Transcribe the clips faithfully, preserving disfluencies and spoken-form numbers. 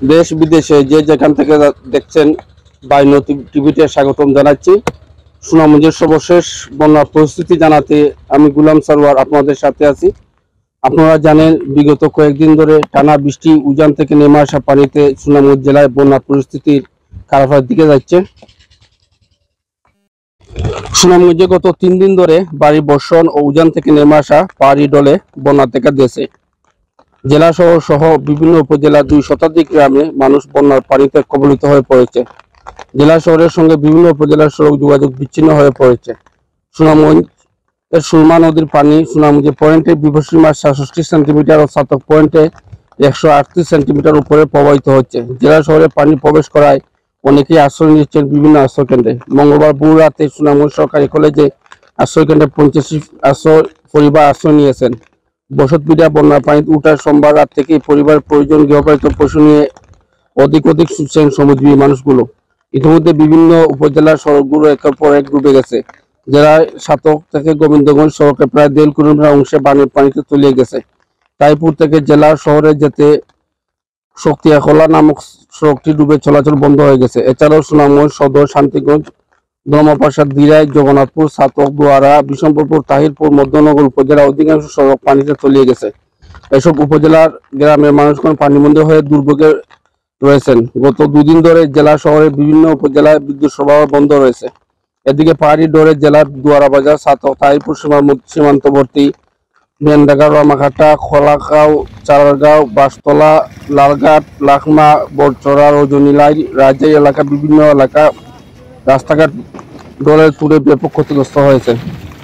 দেশ বিদেশে যে যেখান থেকে দেখছেন বাইনো টিভিতে স্বাগতম জানাচ্ছি। সুনামগঞ্জের সর্বশেষ বন্যার পরিস্থিতি জানাতে আমি গুলাম সারওয়ার আপনাদের সাথে আছি। আপনারা জানেন বিগত কয়েকদিন ধরে টানা বৃষ্টি উজান থেকে নেমে আসা পানিতে সুনামগঞ্জ জেলায় বন্যার পরিস্থিতির খারাপের দিকে যাচ্ছে। সুনামগঞ্জে গত তিন দিন ধরে ভারী বর্ষণ ও উজান থেকে নেমে আসা পাহাড়ি ডলে বন্যা দেখা দিয়েছে। জেলা শহর সহ বিভিন্ন উপজেলার দুই শতাধিক গ্রামে মানুষ বন্যার পানিতে কবলিত হয়ে পড়েছে। জেলা শহরের সঙ্গে বিভিন্ন উপজেলার সড়ক যোগাযোগ বিচ্ছিন্ন হয়ে পড়েছে। সুনামগঞ্জ এর সুরমা নদীর পানি সুনামগঞ্জ পয়েন্টে বিপদসীমা সাতষট্টি সেন্টিমিটার ও সাতক পয়েন্টে একশো আটত্রিশ সেন্টিমিটার উপরে প্রবাহিত হচ্ছে। জেলা শহরে পানি প্রবেশ করায় অনেকেই আশ্রয় নিচ্ছেন বিভিন্ন আশ্রয় কেন্দ্রে। মঙ্গলবার ভোর রাতে সুনামগঞ্জ সরকারি কলেজে আশ্রয় কেন্দ্রে পঞ্চাশি আশ্রয় পরিবার আশ্রয় নিয়েছেন। বসতভিটা বন্যার পানিতে উঠার সোমবার রাত থেকেই পরিবারের প্রয়োজন গৃহপালিত পশু নিয়ে অধিক অধিক ছুটছেন শ্রমজীবী মানুষগুলো। ইতিমধ্যে বিভিন্ন উপজেলার সড়কগুলো একের পর এক ডুবে গেছে। জেলার সাতক থেকে গোবিন্দগঞ্জ সড়কে প্রায় দেড় কিলোমিটার অংশে পানির পানিতে তলিয়ে গেছে। তাইপুর থেকে জেলা শহরে যেতে শক্তিয়াখোলা নামক সড়কটি ডুবে চলাচল বন্ধ হয়ে গেছে। এছাড়াও সুনামগঞ্জ সদর, শান্তিগঞ্জ, ব্রহ্মপ্রসাদ, দিরাই, জগন্নাথপুর, সাতক, দোয়ারা, বিশম্বরপুর, তাহিরপুর, মধ্যনগর উপজেলার অধিকাংশ সড়ক পানিতে তলিয়ে গেছে। এসব উপজেলার গ্রামের মানুষগণ পানিবন্ধ হয়ে দুর্ভোগে রয়েছেন। গত দুদিন ধরে জেলা শহরের বিভিন্ন উপজেলায় বিদ্যুৎ সরবরাহ বন্ধ রয়েছে। এদিকে পাহাড়ি ডোরে জেলার দুয়ারা বাজার, সাতক, তাহিরপুর সীমান্তবর্তী বেনডাঙ্গা, রামাঘাটা, খোলাগাঁও, চারাগাঁও, বাঁশতলা, লালঘাট, লাখমা, বড়চড়া, রজনীলাই, রাজাই এলাকা বিভিন্ন এলাকা রাস্তাঘাট ডলের তুলে ব্যাপক ক্ষতিগ্রস্ত হয়েছে।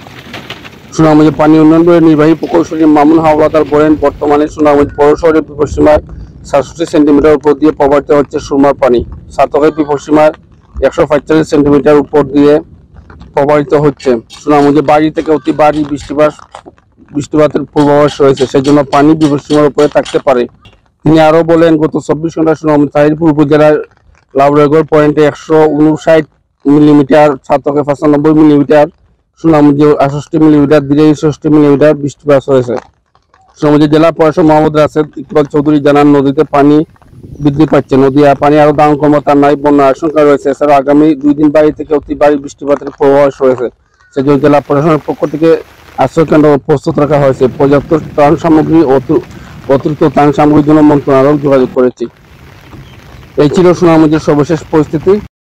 সুনামগঞ্জ পানি উন্নয়ন বোর্ডের নির্বাহী প্রকৌশলী মামুন হাওলাদার বলেন, বর্তমানে সুনামগঞ্জ পৌরশহরের বিপদসীমার সাতষট্টি সেন্টিমিটার উপর দিয়ে প্রবাহিত হচ্ছে সুরমার পানি। সাতকের বিপদসীমার একশো পঁয়তাল্লিশ সেন্টিমিটার উপর দিয়ে প্রবাহিত হচ্ছে। সুনামগঞ্জে বাড়ি থেকে অতি ভারী বৃষ্টিপাত বৃষ্টিপাতের পূর্বাভাস রয়েছে, সেজন্য পানি বিপদসীমার উপরে থাকতে পারে। তিনি আরো বলেন, গত চব্বিশ ঘন্টা সুনামগঞ্জ তাহিরপুর উপজেলার লাউরেগড় পয়েন্টে একশো উনষাট মিলিমিটার, সাতকে পঁচানব্বই মিলিমিটার, সুনামগঞ্জে আটষট্টি মিলিমিটার, দিরাই ষষ্ঠী মিলিমিটার বৃষ্টিপাত হয়েছে। সুনামগঞ্জ জেলা প্রশাসক মোহাম্মদ রাশেদ ইকবাল চৌধুরী জানান, নদীতে পানি বৃদ্ধি পাচ্ছে। নদী আর পানি আরো দাম ক্ষমতা নাই, বন্যার আশঙ্কা রয়েছে। এছাড়া আগামী দুই দিন বাড়ি থেকে অতি ভারী বৃষ্টিপাতের পূর্বাভাস রয়েছে। সেজন্য জেলা প্রশাসনের পক্ষ থেকে আশ্রয় কেন্দ্র প্রস্তুত রাখা হয়েছে। পর্যাপ্ত ত্রাণ সামগ্রী ও অতিরিক্ত ত্রাণ সামগ্রীর জন্য মন্ত্রণালয় যোগাযোগ করেছে। এই ছিল সুনামগঞ্জের সর্বশেষ পরিস্থিতি।